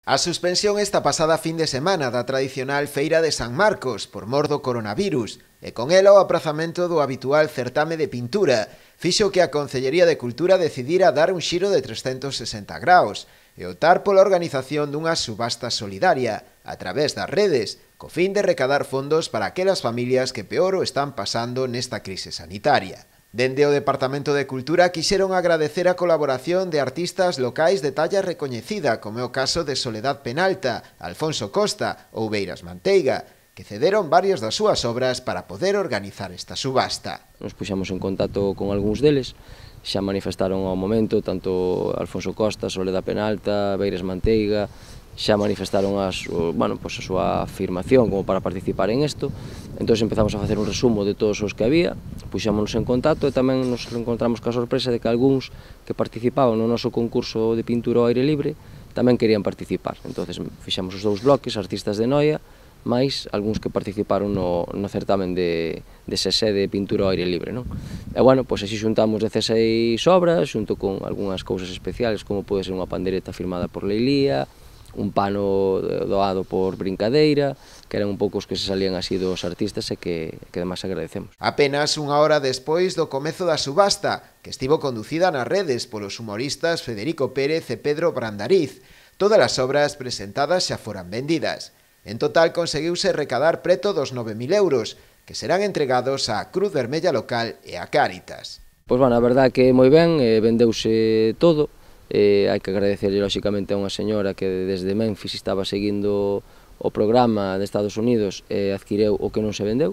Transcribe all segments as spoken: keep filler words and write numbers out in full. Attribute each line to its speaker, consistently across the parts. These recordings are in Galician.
Speaker 1: A suspensión esta pasada fin de semana da tradicional Feira de San Marcos por mor do coronavirus e con ela o aprazamento do habitual certame de pintura fixo que a Concellería de Cultura decidira dar un xiro de trescentos sesenta graus e optar pola organización dunha subasta solidaria a través das redes co fin de recadar fondos para aquelas familias que peor o están pasando nesta crise sanitaria. Dende o Departamento de Cultura quixeron agradecer a colaboración de artistas locais de talla recoñecida, como é o caso de Soledad Penalta, Alfonso Costa ou Beiras Manteiga, que cederon varias das súas obras para poder organizar esta subasta.
Speaker 2: Nos puxamos en contacto con algúns deles, xa manifestaron ao momento, tanto Alfonso Costa, Soledad Penalta, Beiras Manteiga, xa manifestaron as, bueno, pues a súa afirmación como para participar en isto. Entón empezamos a facer un resumo de todos os que había, puxámonos en contacto e tamén nos encontramos ca sorpresa de que algúns que participaban no noso concurso de pintura ao aire libre tamén querían participar. Entón fixamos os dous bloques, artistas de Noia, máis algúns que participaron no, no certamen de, de Sesé de pintura ao aire libre, non? E, bueno, pois así xuntamos dezasseis obras, xunto con algunhas cousas especiales, como pode ser unha pandereta firmada por Leilía, un pano doado por Brincadeira, que eran un pouco os que se salían así dos artistas e que, que además agradecemos.
Speaker 1: Apenas unha hora despois do comezo da subasta, que estivo conducida nas redes polos humoristas Federico Pérez e Pedro Brandariz, todas as obras presentadas xa foran vendidas. En total conseguiuse recadar preto dos nove mil euros, que serán entregados á Cruz Vermella local e a Cáritas.
Speaker 2: Pois, bueno, a verdade que moi ben, eh, vendeuse todo. Eh, hai que agradecerlle lóxicamente a unha señora que desde Memphis estaba seguindo o programa de Estados Unidos e adquireu o que non se vendeu.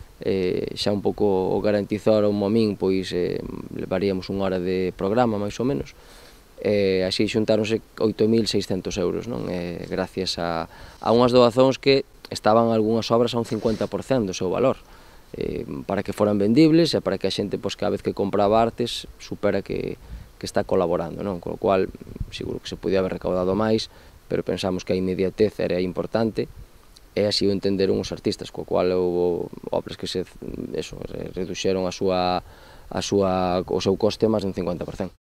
Speaker 2: Eh, xa un pouco o garantizar un momín, pois eh, levaríamos unha hora de programa, máis ou menos. Eh, así xuntáronse oito mil seiscentos euros, non? Eh, gracias a, a unhas doazóns que estaban algunhas obras a un cincuenta por cento do seu valor, eh, para que foran vendibles e para que a xente, pois, cada vez que compraba artes, supera que que está colaborando, non? Con o cual, seguro que se podía haber recaudado máis, pero pensamos que a inmediatez era importante e así o entenderon os artistas, co cual houve obras que se, eso, reduxeron a súa, a súa, o seu coste máis dun cincuenta por cento.